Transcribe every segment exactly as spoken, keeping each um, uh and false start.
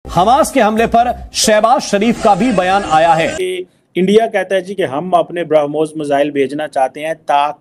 Hamas के हमले पर शहबाज शरीफ का भी बयान आया है। इंडिया कहता है जी कि हम अपने ब्रह्मोस मिसाइल भेजना चाहते हैं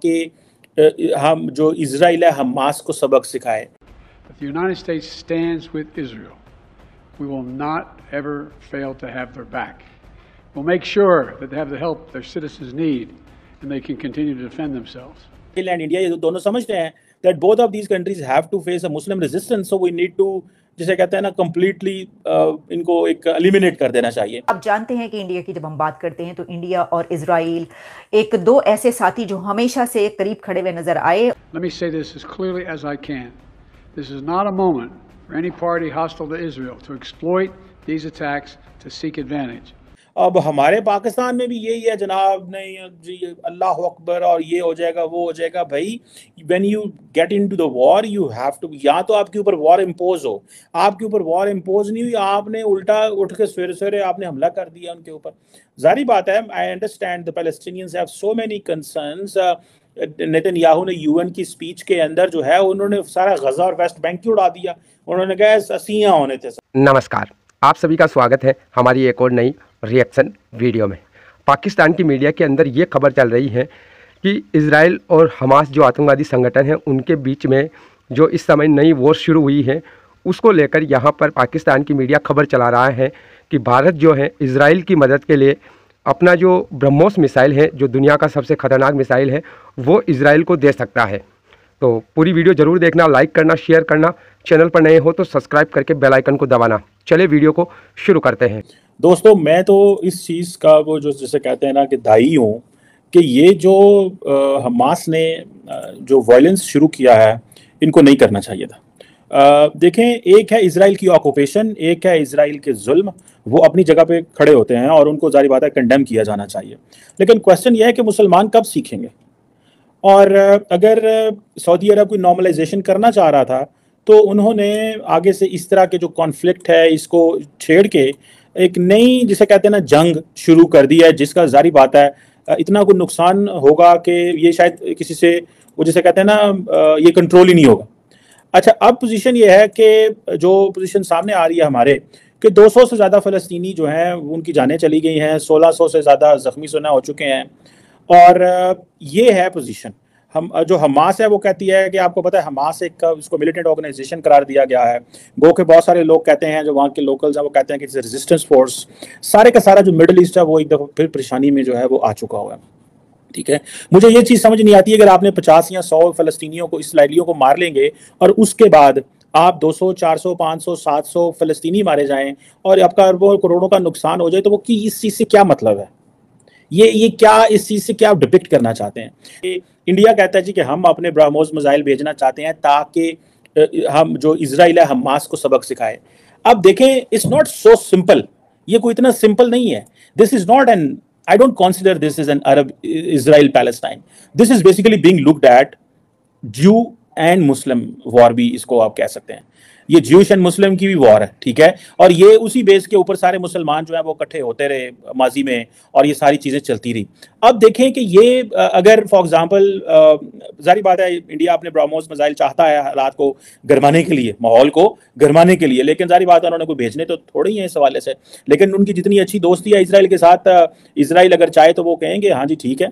ताकि हम जो इजराइल है हमास को सबक सिखाए। The United States stands with Israel. We will not ever fail to have their back. We'll make sure that they have the help their citizens need and they can continue to defend themselves. Israel and India ये दोनों समझते हैं that both of these countries have to face a Muslim resistance, so we need to जिसे कहते हैं ना completely uh, इनको एक eliminate कर देना चाहिए। आप जानते हैं कि इंडिया की जब हम बात करते हैं तो इंडिया और इजराइल एक दो ऐसे साथी जो हमेशा से करीब खड़े हुए नजर आए। Let me say this as clearly as I can. This is not a moment for any party hostile to Israel to exploit these attacks to seek advantage. अब हमारे पाकिस्तान में भी यही है जनाब, नहीं जी अल्लाह अकबर और ये हो जाएगा वो हो जाएगा। भाई when you get into the war you have to, या तो आपके ऊपर वॉर इम्पोज हो, आपके ऊपर वॉर इम्पोज नहीं हुई, आपने उल्टा उठ के सवेरे सवेरे आपने हमला कर दिया उनके ऊपर। जारी बात है, I understand the Palestinians have so many concerns. Netanyahu ने यूएन की स्पीच के अंदर जो है उन्होंने सारा गजा और वेस्ट बैंक की उड़ा दिया, उन्होंने कहा असियां होने थे। नमस्कार, आप सभी का स्वागत है हमारी एक और नई रिएक्शन वीडियो में। पाकिस्तान की मीडिया के अंदर ये खबर चल रही है कि इजराइल और हमास जो आतंकवादी संगठन है उनके बीच में जो इस समय नई वॉर शुरू हुई है उसको लेकर यहाँ पर पाकिस्तान की मीडिया खबर चला रहा है कि भारत जो है इजराइल की मदद के लिए अपना जो ब्रह्मोस मिसाइल है, जो दुनिया का सबसे ख़तरनाक मिसाइल है, वो इजराइल को दे सकता है। तो पूरी वीडियो ज़रूर देखना, लाइक करना, शेयर करना, चैनल पर नए हो तो सब्सक्राइब करके बेल आइकन को दबाना। चले वीडियो को शुरू करते हैं। दोस्तों, मैं तो इस चीज़ का वो जो जैसे कहते हैं ना कि दाई हूँ कि ये जो आ, हमास ने आ, जो वायलेंस शुरू किया है इनको नहीं करना चाहिए था। आ, देखें, एक है इजराइल की ऑक्यूपेशन, एक है इजराइल के जुल्म, वो अपनी जगह पे खड़े होते हैं और उनको जारी बात है कंडेम किया जाना चाहिए। लेकिन क्वेश्चन ये है कि मुसलमान कब सीखेंगे? और अगर सऊदी अरब कोई नॉर्मलाइजेशन करना चाह रहा था तो उन्होंने आगे से इस तरह के जो कॉन्फ्लिक्ट है इसको छेड़ के एक नई जिसे कहते हैं ना जंग शुरू कर दी है, जिसका जारी बात है इतना कोई नुकसान होगा कि ये शायद किसी से वो जिसे कहते हैं ना ये कंट्रोल ही नहीं होगा। अच्छा, अब पोजीशन ये है कि जो पोजीशन सामने आ रही है हमारे कि दो सौ से ज़्यादा फ़लस्तीनी जो हैं उनकी जानें चली गई हैं, सोलह सौ से ज़्यादा ज़ख्मी सुना हो चुके हैं। और ये है पोजीशन। हम जो हमास है वो कहती है कि आपको पता है हमास एक इसको मिलिटेंट ऑर्गेनाइजेशन करार दिया गया है। गो के बहुत सारे लोग कहते हैं, जो वहाँ के लोकल्स हैं वो कहते हैं कि इट्स रेजिस्टेंस फोर्स। सारे का सारा जो मिडल ईस्ट है वो एक दफ़ा फिर परेशानी में जो है वो आ चुका हुआ है। ठीक है, मुझे ये चीज़ समझ नहीं आती है अगर आपने पचास या सौ फ़लस्तीनियों को, इसराइलियों को मार लेंगे और उसके बाद आप दो सौ, चार सौ, पाँच सौ, सात सौ फ़लस्तीनी मारे जाएं और आपका अरबों करोड़ों का नुकसान हो जाए, तो वो कि इस चीज़ से क्या मतलब है? ये ये क्या इस चीज़ से क्या आप डिपिक्ट करना चाहते हैं? कि इंडिया कहता है जी कि हम अपने ब्रह्मोस मिसाइल भेजना चाहते हैं ताकि हम जो इजराइल है हमास को सबक सिखाए। अब देखें, इट्स नॉट सो सिंपल, ये कोई इतना सिंपल नहीं है। This is not an, I don't consider this is an Arab Israel Palestine. This is basically being looked at Jew and Muslim war भी इसको आप कह सकते हैं। ये ज्यूश एंड मुस्लिम की भी वॉर है, ठीक है, और ये उसी बेस के ऊपर सारे मुसलमान जो है वो इकट्ठे होते रहे माजी में और ये सारी चीज़ें चलती रही। अब देखें कि ये अगर फॉर एग्जांपल जारी बात है इंडिया अपने ब्रह्मोस मिसाइल चाहता है हालात को गरमाने के लिए, माहौल को गरमाने के लिए, लेकिन जारी बात है उन्होंने कोई भेजने तो थोड़े ही है इस हवाले से। लेकिन उनकी जितनी अच्छी दोस्ती है इसराइल के साथ, इसराइल अगर चाहे तो वो कहेंगे हाँ जी ठीक है।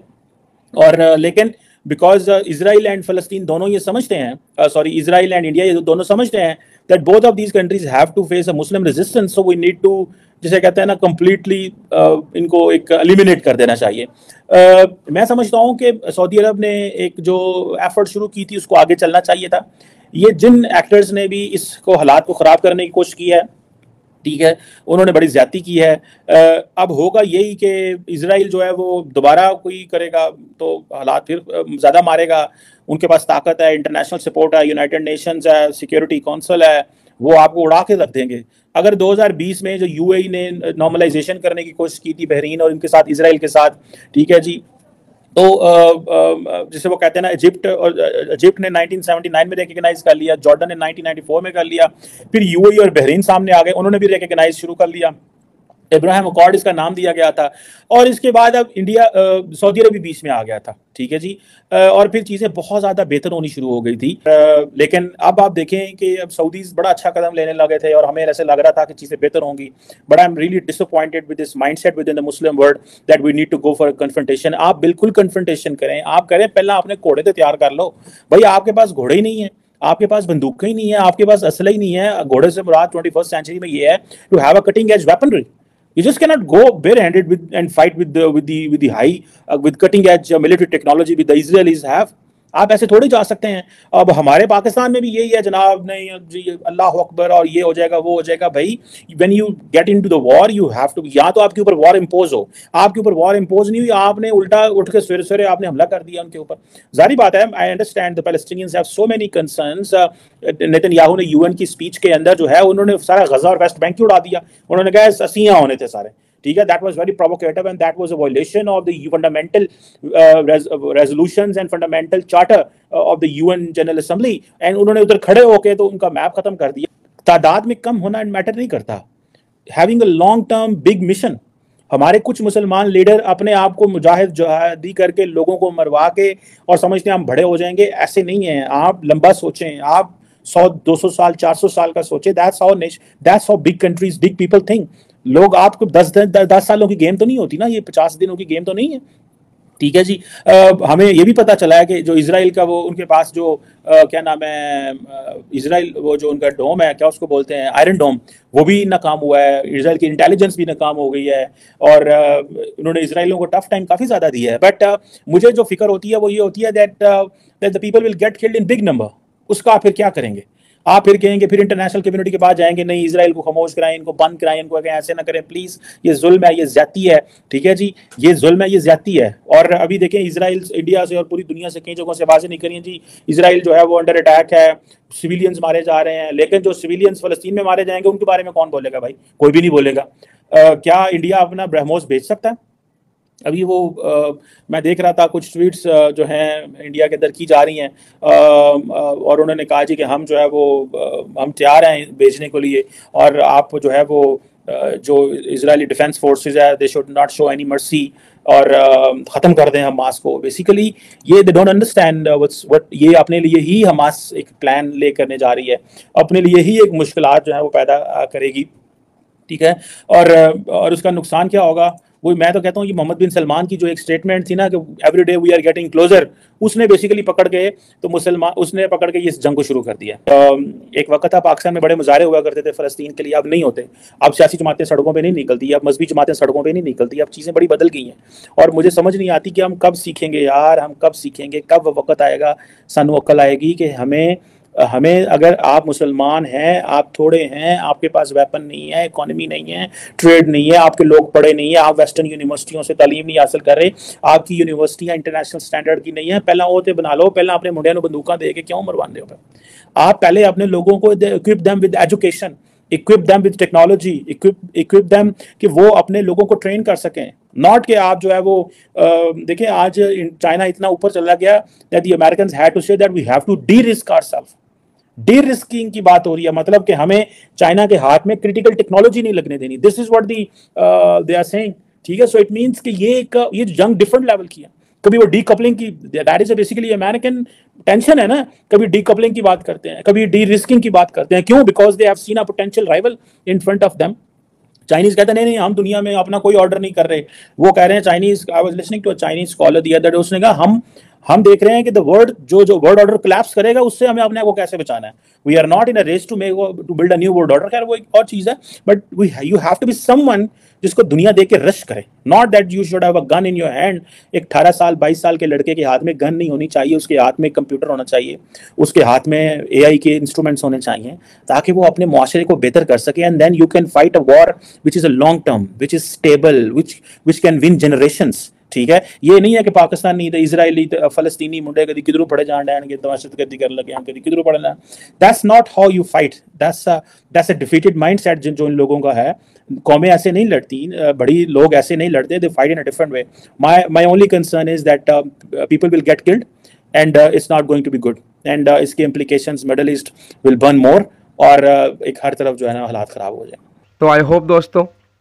और लेकिन बिकॉज इसराइल एंड फ़लस्तीन दोनों ये समझते हैं, सॉरी इसराइल एंड इंडिया ये दोनों समझते हैं that both of these countries have to face a Muslim resistance, so we need to जिसे कहते हैं ना completely uh, इनको एक eliminate कर देना चाहिए। uh, मैं समझता हूँ कि सऊदी अरब ने एक जो एफर्ट शुरू की थी उसको आगे चलना चाहिए था। ये जिन एक्टर्स ने भी इसको हालात को ख़राब करने की कोशिश की है, ठीक है, उन्होंने बड़ी ज्यादती की है। अब होगा यही कि इजराइल जो है वो दोबारा कोई करेगा तो हालात फिर ज़्यादा मारेगा। उनके पास ताकत है, इंटरनेशनल सपोर्ट है, यूनाइटेड नेशंस है, सिक्योरिटी काउंसिल है, वो आपको उड़ा के रख देंगे। अगर दो हज़ार बीस में जो यूएई ने नॉर्मलाइजेशन करने की कोशिश की थी बहरीन और इनके साथ इसराइल के साथ, ठीक है जी, तो जैसे वो कहते हैं ना इजिप्ट और इजिप्ट ने नाइनटीन सेवेंटी नाइन में रिकग्नाइज कर लिया, जॉर्डन ने नाइनटीन नाइंटी फोर में कर लिया, फिर यूएई और बहरीन सामने आ गए, उन्होंने भी रिकग्नाइज शुरू कर लिया। इब्राहिम अकॉर्ड इसका नाम दिया गया था, और इसके बाद अब इंडिया सऊदी अरब भी बीच में आ गया था, ठीक है जी। आ, और फिर चीज़ें बहुत ज़्यादा बेहतर होनी शुरू हो गई थी। आ, लेकिन अब आप देखें कि अब सऊदीज बड़ा अच्छा कदम लेने लगे थे और हमें ऐसे लग रहा था कि चीज़ें बेहतर होंगी, but I am really disappointed with this mindset within the Muslim world that we need to go for confrontation. आप बिल्कुल कन्फ्रंटेशन करें, आप करें, पहले अपने घोड़े तो तैयार कर लो भाई। आपके पास घोड़े ही नहीं है, आपके पास बंदूकें ही नहीं है, आपके पास असला ही नहीं है। घोड़े से मुराद ट्वेंटी फर्स्ट सेंचुरी में ये है to have a cutting edge weaponry. You just cannot go barehanded with and fight with the with the with the high uh, with cutting edge uh, military technology with the Israelis have. आप ऐसे थोड़ी जा सकते हैं। अब हमारे पाकिस्तान में भी यही है जनाब, नहीं जी अल्लाह अकबर और ये हो जाएगा वो हो जाएगा। भाई when you get into the war you have to, या तो आपके ऊपर वॉर इम्पोज हो, आपके ऊपर वॉर इम्पोज नहीं हुई, आपने उल्टा उठ के सवेरे सवेरे आपने हमला कर दिया उनके ऊपर। जारी बात है, I understand the Palestinians have so many concerns. Netanyahu ने यूएन की स्पीच के अंदर जो है उन्होंने सारा गजा और वेस्ट बैंक ही उड़ा दिया। उन्होंने कहा असियां होने थे सारे, ठीक है। That was very provocative and that was a violation of the fundamental resolutions and fundamental charter of the UN General Assembly. And उन्होंने उधर खड़े होके तो उनका मैप खत्म कर दिया। तादाद में कम होना मैटर नहीं करता, having a long term big mission. हमारे कुछ मुसलमान लीडर अपने आप को मुजाहिद जहादी करके लोगों को मरवा के और समझते हैं हम बड़े हो जाएंगे, ऐसे नहीं है। आप लंबा सोचें, आप सौ दो सौ साल चार सौ साल का सोचें। That's how nation that's how big countries big people think. लोग आपको दस दस सालों की गेम तो नहीं होती ना, ये पचास दिनों की गेम तो नहीं है, ठीक है जी। आ, हमें ये भी पता चला है कि जो इजराइल का वो उनके पास जो आ, क्या नाम है इजराइल वो जो उनका डोम है, क्या उसको बोलते हैं, आयरन डोम, वो भी नाकाम हुआ है। इजराइल की इंटेलिजेंस भी नाकाम हो गई है और आ, उन्होंने इजराइलियों को टफ टाइम काफ़ी ज़्यादा दिया है। बट मुझे जो फिक्र होती है वो ये होती है that that the people will get killed in big number. उसका आप फिर क्या करेंगे? आप फिर कहेंगे, फिर इंटरनेशनल कम्युनिटी के पास जाएंगे, नहीं इसराइल को खामोश कराएं, इनको बंद कराएं, इनको ऐसे ना करें प्लीज, ये जुल्म है, ये ज्यादती है, ठीक है जी, ये जुल्म है, ये ज्यादती है। और अभी देखें इसराइल इंडिया से और पूरी दुनिया से कई जगहों से आवाजें निकली हैं जी, इसराइल जो है वो अंडर अटैक है, सिविलियंस मारे जा रहे हैं। लेकिन जो सिविलियंस फलस्तीन में मारे जाएंगे उनके बारे में कौन बोलेगा भाई? कोई भी नहीं बोलेगा। आ, क्या इंडिया अपना ब्रह्मोस भेज सकता है? अभी वो आ, मैं देख रहा था कुछ ट्वीट्स जो हैं इंडिया के अंदर की जा रही हैं और उन्होंने कहा जी कि हम जो है वो आ, हम तैयार हैं भेजने के लिए, और आप जो है वो आ, जो इजरायली डिफेंस फोर्सेस है they should not show any mercy और ख़त्म कर दें हमास को। बेसिकली ये they don't understand what's what, ये अपने लिए ही हमास एक प्लान ले करने जा रही है, अपने लिए ही एक मुश्किलात जो है वो पैदा करेगी, ठीक है। और और उसका नुकसान क्या होगा वो मैं तो कहता हूँ, ये मोहम्मद बिन सलमान की जो एक स्टेटमेंट थी ना कि every day we are getting closer, उसने बेसिकली पकड़ के तो मुसलमान उसने पकड़ के इस जंग को शुरू कर दिया। एक वक्त था पाकिस्तान में बड़े मुजाहरे हुआ करते थे फ़लस्तीन के लिए, अब नहीं होते। अब सियासी जमातें सड़कों पे नहीं निकलती, अब मजहबी जमातें सड़कों पे नहीं निकलती, अब चीज़ें बड़ी बदल गई हैं। और मुझे समझ नहीं आती कि हम कब सीखेंगे यार, हम कब सीखेंगे, कब वक्त आएगा सानू अक्ल आएगी कि हमें हमें अगर आप मुसलमान हैं, आप थोड़े हैं, आपके पास वेपन नहीं है, इकोनॉमी नहीं है, ट्रेड नहीं है, आपके लोग पढ़े नहीं है, आप वेस्टर्न यूनिवर्सिटियों से तालीम नहीं हासिल कर रहे, आपकी यूनिवर्सिटियां इंटरनेशनल स्टैंडर्ड की नहीं है, पहला वो तो बना लो, पहला अपने मुंडिया को बंदूका दे के क्यों मरवाने हो? आप पहले अपने लोगों को equip them with education, equip them with technology, equip equip them कि वो अपने लोगों को ट्रेन कर सकें। नॉट कि आप जो है वो देखें आज चाइना इतना ऊपर चला गया that the Americans had to say that we have to derisk ourself. Derisking की बात हो रही है, मतलब कि हमें चाइना के हाथ में क्रिटिकल टेक्नोलॉजी नहीं लगने देनी। This is what the they are saying, ठीक है। सो इट मींस कि ये एक ये जंग डिफरेंट लेवल की है। कभी वो डीकपलिंग की, that is basically American tension है ना, कभी डीकपलिंग की बात करते हैं, कभी डी रिस्किंग की बात करते हैं। क्यों? Because they have seen a potential rival in front of them. Chinese कहते हैं नहीं नहीं हम दुनिया में अपना कोई ऑर्डर नहीं कर रहे। वो कह रहे हैं Chinese, I was listening to a Chinese scholar the other day, उसने कहा हम हम देख रहे हैं कि द वर्ल्ड जो जो वर्ल्ड ऑर्डर कोलैप्स करेगा उससे हमें अपने को कैसे बचाना है। We are not in a race to make to build a new world order, खैर वो एक और चीज है, but we you have to be someone जिसको दुनिया देख के रश करे। Not that you should have a gun in your hand. एक अठारह साल बाईस साल के लड़के के हाथ में गन नहीं होनी चाहिए, उसके हाथ में कंप्यूटर होना चाहिए, उसके हाथ में एआई के इंस्ट्रूमेंट्स होने चाहिए ताकि वो अपने मुआशरे को बेहतर कर सके। And then you can fight a war which is a long term, which is stable, which which can win generations, ठीक है। ये नहीं है कि पाकिस्तान नहीं, इसराइली फलस्तीनी मुंडे कभी किधरों पड़े जान डैनगे, दहशतगर्दी कर लगे कभी किधरों पड़ना। That's not how you fight, that's that's a defeated mindset जो इन लोगों का है। कौमें ऐसे नहीं लड़ती, बड़ी लोग ऐसे नहीं लड़ते, they fight in a different way. My my only concern is that people will get killed and it's not going to be good, and इसके implications Middle East will burn more, और uh, एक हर तरफ जो है ना हालात खराब हो जाए। तो आई होप दोस्तों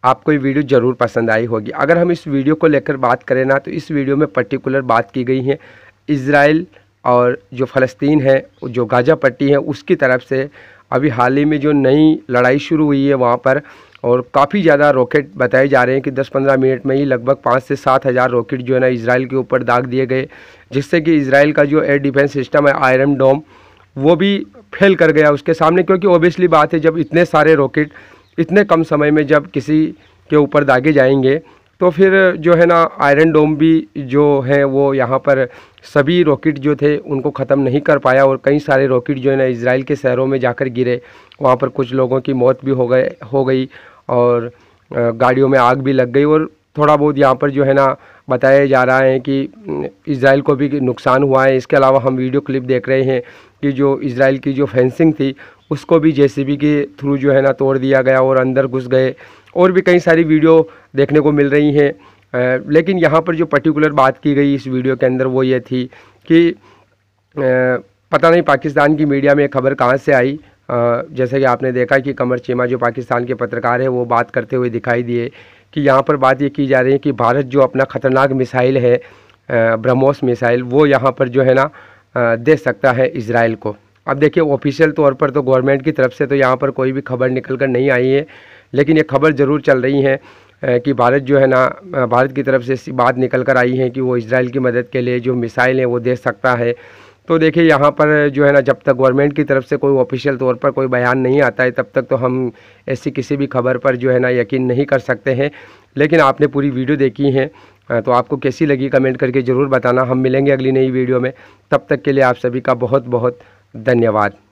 आपको ये वीडियो ज़रूर पसंद आई होगी। अगर हम इस वीडियो को लेकर बात करें ना, तो इस वीडियो में पर्टिकुलर बात की गई है इज़राइल और जो फ़लस्तीन है, जो गाज़ा पट्टी है, उसकी तरफ से अभी हाल ही में जो नई लड़ाई शुरू हुई है वहाँ पर, और काफ़ी ज़्यादा रॉकेट बताए जा रहे हैं कि दस पंद्रह मिनट में ही लगभग पाँच से सात हज़ार रॉकेट जो है ना इज़राइल के ऊपर दाग दिए गए, जिससे कि इज़राइल का जो एयर डिफेंस सिस्टम है आयरन डोम वो भी फेल कर गया उसके सामने। क्योंकि ओबियसली बात है, जब इतने सारे रॉकेट इतने कम समय में जब किसी के ऊपर दागे जाएंगे तो फिर जो है ना आयरन डोम भी जो है वो यहाँ पर सभी रॉकेट जो थे उनको ख़त्म नहीं कर पाया, और कई सारे रॉकेट जो है ना इज़राइल के शहरों में जाकर गिरे। वहाँ पर कुछ लोगों की मौत भी हो गए हो गई और गाड़ियों में आग भी लग गई, और थोड़ा बहुत यहाँ पर जो है ना बताया जा रहा है कि इज़राइल को भी नुकसान हुआ है। इसके अलावा हम वीडियो क्लिप देख रहे हैं कि जो इज़राइल की जो फेंसिंग थी उसको भी जेसीबी के थ्रू जो है ना तोड़ दिया गया और अंदर घुस गए, और भी कई सारी वीडियो देखने को मिल रही हैं। लेकिन यहाँ पर जो पर्टिकुलर बात की गई इस वीडियो के अंदर वो ये थी कि आ, पता नहीं पाकिस्तान की मीडिया में खबर कहाँ से आई। जैसे कि आपने देखा कि कमर चीमा जो पाकिस्तान के पत्रकार है वो बात करते हुए दिखाई दिए कि यहाँ पर बात ये की जा रही है कि भारत जो अपना ख़तरनाक मिसाइल है ब्रह्मोस मिसाइल वो यहाँ पर जो है ना दे सकता है इज़राइल को। अब देखिए ऑफिशियल तौर पर तो गवर्नमेंट की तरफ से तो यहाँ पर कोई भी खबर निकल कर नहीं आई है, लेकिन ये खबर ज़रूर चल रही है कि भारत जो है ना भारत की तरफ से बात निकल कर आई है कि वो इज़राइल की मदद के लिए जो मिसाइल है वो दे सकता है। तो देखिए यहाँ पर जो है ना जब तक गवर्नमेंट की तरफ से कोई ऑफिशियल तौर पर कोई बयान नहीं आता है तब तक तो हम ऐसी किसी भी खबर पर जो है ना यकीन नहीं कर सकते हैं। लेकिन आपने पूरी वीडियो देखी है तो आपको कैसी लगी कमेंट करके ज़रूर बताना। हम मिलेंगे अगली नई वीडियो में, तब तक के लिए आप सभी का बहुत बहुत धन्यवाद।